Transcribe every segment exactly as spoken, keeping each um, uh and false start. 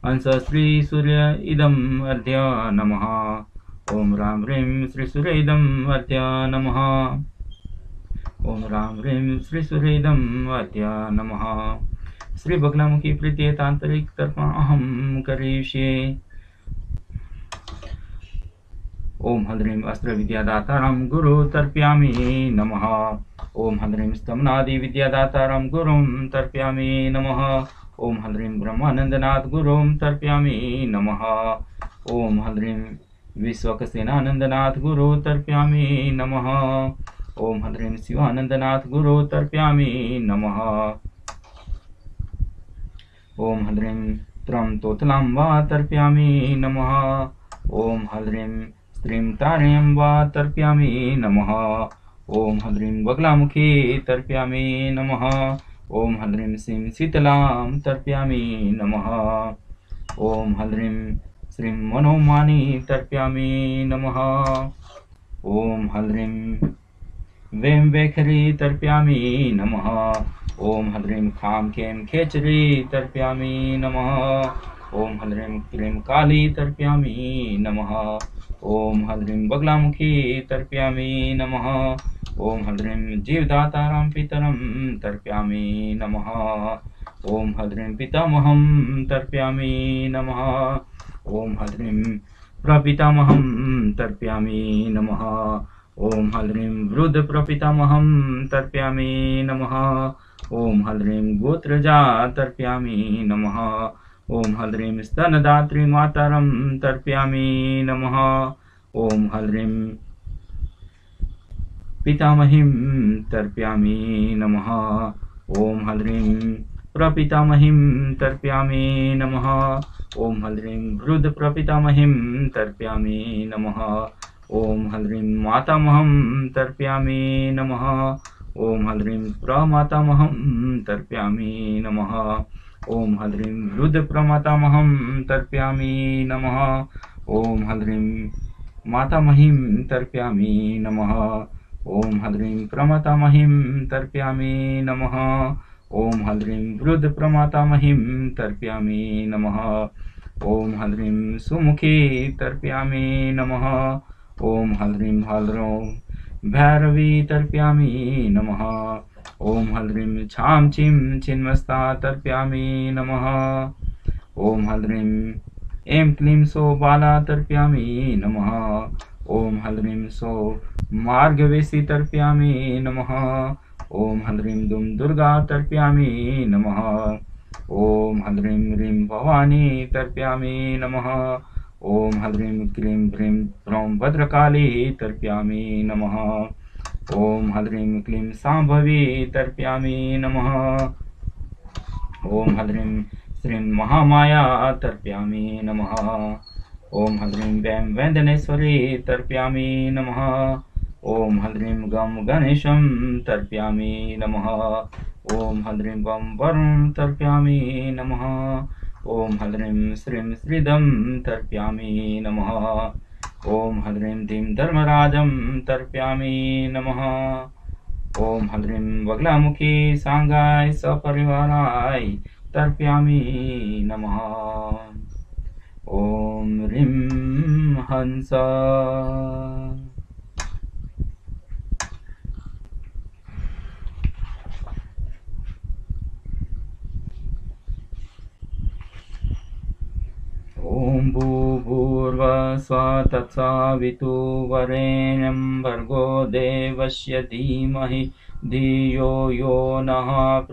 हंस श्री सूर्य इदम अर्ध्य नमः। ओम राम ह्रीं श्री सूर्य इदम अर्ध्य नमः। ओम राम ह्रीं श्री सूर्य इदम अर्ध्य नमः। श्री बगलामुखी प्रीति तांत्रिक तर्पण अहम करिष्ये। ओम हद्रीं अस्त्र विद्यादातारं गुरु तर्पयामि नमः। ओम हद्रीं स्तमनादि विद्यादातारं गुरुं तर्पयामि नमः। ओम हद्रीं ब्रह्मानंदनाथ गुरुं तर्पयामि नमः। ओम हद्रीं विश्वकसेनानंदनाथ गुरु तर्पयामि नमः। ओम हद्रीं शिवानंदनाथ गुरु तर्पयामि नमः। ओम हद्रीं त्रं तोतलां वा तर्पयामि नमः। ओम हद्रीं स्त्रीं तार्यं वा तर्पयामि नमः। ओम हद्रीं बगलामुखी तर्पयामि नमः। ओम हद्रीं श्रीं शीतलां तर्पयामि नमः। ओम हद्रीं श्रीं मनोमानी तर्पयामि नमः। ओम हद्रीं वें वेखरी तर्पयामि नमः। ओम हद्रीं खाम खेम खेचरी तर्पयामि नमः। ओम हद्रीं क्लीं काली तर्पयामि नमः। ओम हद्रीं बगलामुखी तर्पयामि नमः। ओम हद्रीं जीवदातारं पितरं तर्पयामि नमः। ओम हद्रीं पितामहं तर्पयामि नमः। ओम हद्रीं प्रपितामहं तर्पयामि नमः। ओम हद्रीं वृद्ध प्रपितामहं तर्पयामि नमः। ओम हद्रीं गोत्रजा तर्पयामि नमः। ओम हद्रीं स्तनदात्री मातरं तर्पयामि नमः। ओम हद्रीं पितामहीं तर्पयामि नमः। ओम हद्रीं प्रपितामहीं तर्पयामि नमः। ओम हद्रीं वृद्ध प्रपितामहीं तर्पयामि नमः। ओम हद्रीं मातामहं तर्पयामि नमः। ओम हद्रीं प्रमातामहं तर्पयामि नमः। ओम हद्रीं वृद्ध प्रमातामहं तर्पयामि नमः। ओम हद्रीं मातामहीं तर्पयामि नमः। ओम हद्रीं प्रमातामहीं तर्पयामि नमः। ओम हद्रीं वृद्ध प्रमातामहीं तर्पयामि नमः। ओम हद्रीं सुमुखी तर्पयामि नमः। ओम हद्रीं हल्रो भैरवी तर्पयामि नमः। ओम हद्रीं छाम छिं छिन्मस्ता तर्पयामि नमः। ओम हद्रीं ऐं क्लीं सो बाला तर्पयामि नमः। ओम हद्रीं सो मार्गवेशी तर्पयामि नमः। ओम हद्रीं दुम दुर्गा तर्पयामि नमः। ओम हद्रीं ह्रीं भवानी तर्पयामि नमः। ओम हद्रीं क्लीं ह्रीं ह्रौं भद्रकाली तर्पयामि नमः। ओम हद्रीं क्लीं शाम्भवी तर्पयामि नमः। ओम हद्रीं श्रीं महामाया तर्पयामि नमः। ओम हद्रीं वैं वैन्दनेश्वरी तर्पयामि नमः। ओम हद्रीं गं गणेशं तर्पयामि नमः। ओम हद्रीं वं वरुं तर्पयामि नमः। ओम हद्रीं श्रीं श्रीदं तर्पयामि नमः। ओम हद्रीं धीं धर्मराजं तर्पयामि नमः। ओम हद्रीं बगलामुखी सांगाय सपरिवाराय तर्पयामि नमः। ओम ह्रीं हंस। ओम भूर्भुवस्सुवः तत्सवितुर्वरेण्यं भर्गो देवस्य धीमहि धियो यो नः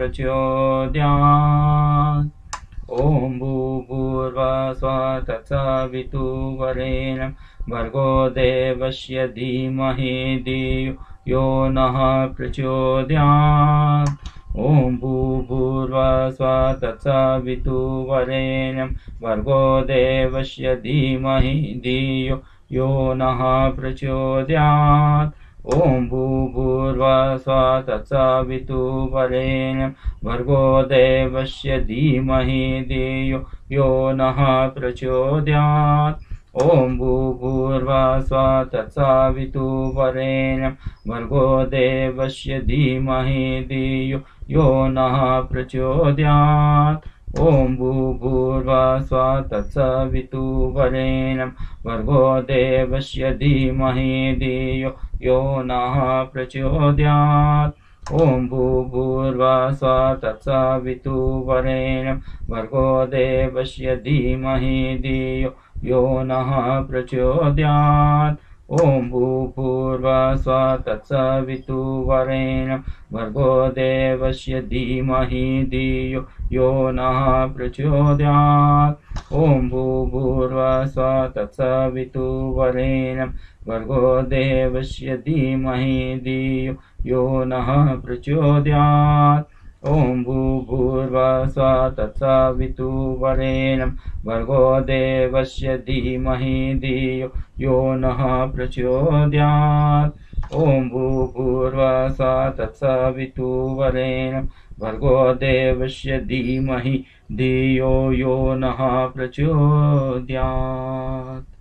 प्रचोदयात्। ओम भूर्भुवस्सुवः तत्सवितुर्वरेण्यं भर्गो देवस्य धीमहि धियो यो नः प्रचोदयात्। ओम भूर्भुवस्सुवः तत्सवितुर्वरेण्यं भर्गो देवस्य धीमहि धियो यो नः प्रचोदयात्। ओम भूर्भुवस्सुवः तत्सवितुर्वरेण्यं भर्गो देवस्य धीमहि धियो यो नः प्रचोदयात्। ओम भूर्भुवस्सुवः तत्सवितुर्वरेण्यं भर्गो देवस्य धीमहि धियो यो नः प्रचोदयात्। ॐ भूर्भुवः स्वः तत्सवितुर्वरेण्यं भर्गो देवस्य धीमहि धियो यो नः प्रचोदयात्। ॐ भूर्भुवः स्वः तत्सवितुर्वरेण्यं भर्गो देवस्य धीमहि धियो यो नः प्रचोदयात्। ॐ भूर्भुवः स्वः तत्सवितुर्वरेण्यं भर्गो देवस्य धीमहि धियो यो नः प्रचोदयात्। ॐ भूर्भुवः स्वः तत्सवितुर्वरेण्यं भर्गो देवस्य धीमहि धियो यो नः प्रचोदयात्। ॐ भूर्भुवः स्वः तत्सवितुर्वरेण्यं भर्गो देवस्य धीमहि धियो यो नः प्रचोदयात्। ॐ भूर्भुवः स्वः तत्सवितुर्वरेण्यं भर्गो देवस्य धीमहि धियो यो नः प्रचोदयात्।